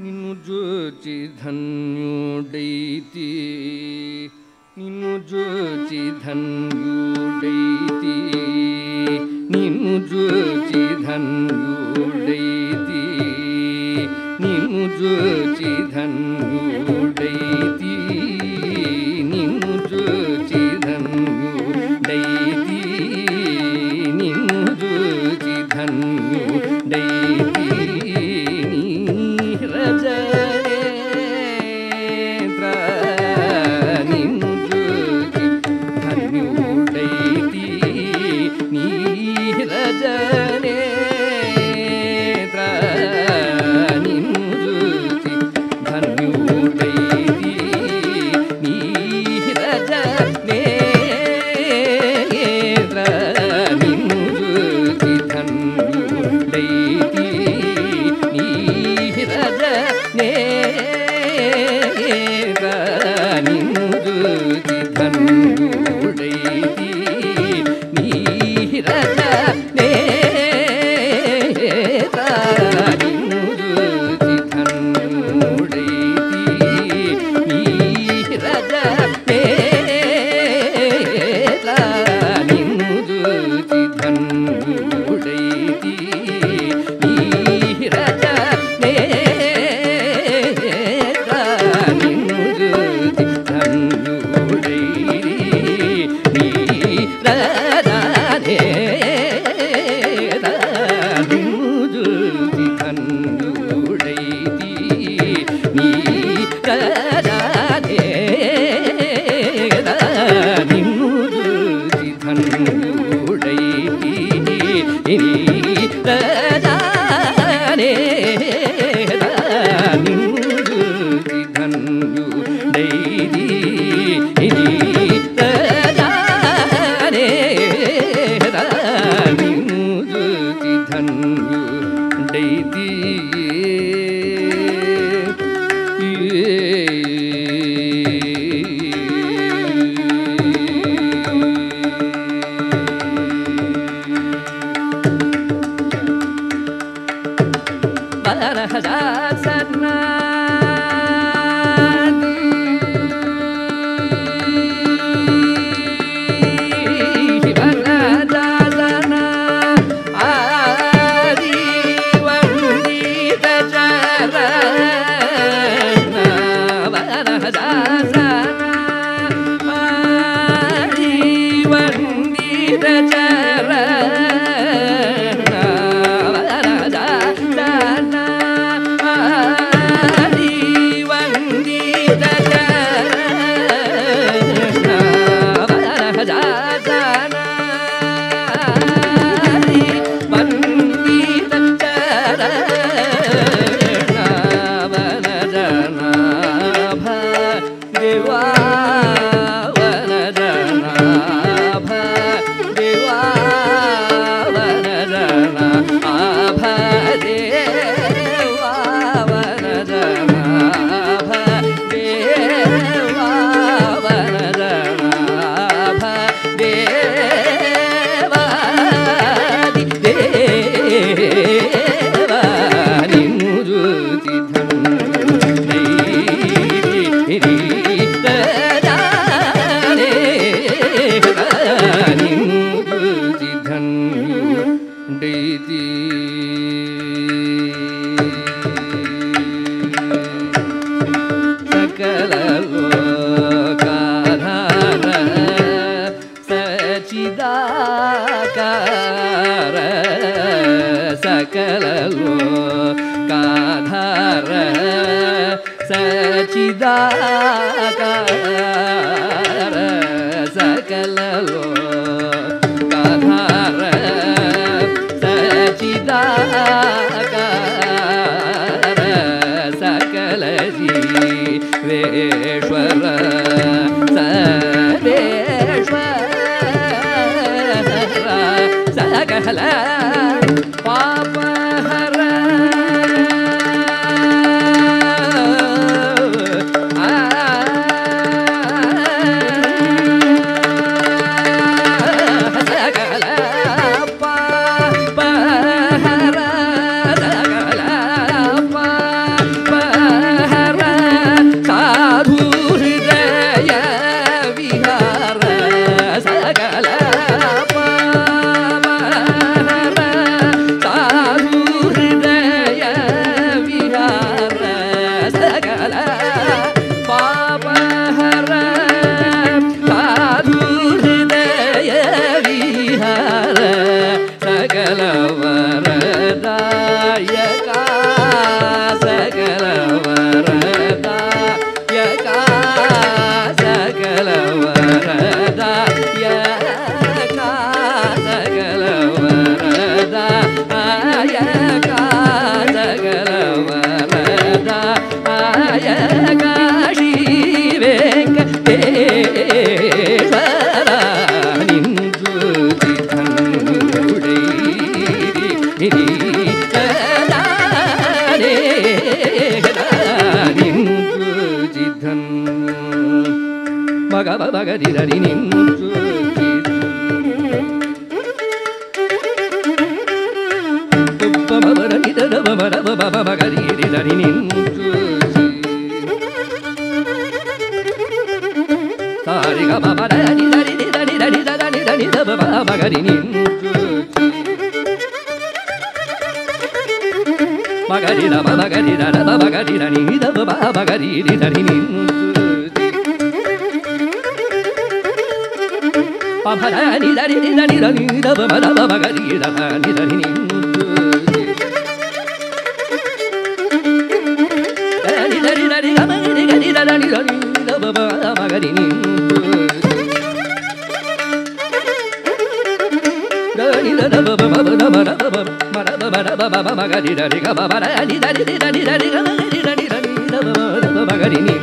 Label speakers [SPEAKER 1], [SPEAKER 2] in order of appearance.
[SPEAKER 1] నిన్ను జోచి ధన్యుడైతి నిన్ను జోచి ధన్యుడైతి నిన్ను జోచి ధన్యుడైతి నిన్ను జోచి ధన్యుడైతి నిన్ను జోచి ధన్యుడైతి నిన్ను జోచి ధన్యుడైతి பகரி தரி நின்று பகரி தரி நின்று சாரி கபரி தரி தரி தரி தரி தரி பகரி நின்று Magari da magari da magari da ni da magari da ni Pamara ni da ni da ni da ni da magari da ni da ni Ni da ni da ni da magari da ni da ni da magari ni Da ni da da magari da ri ga ba ba ni da ni da ni da ni ga magari da ni da ni da magari ni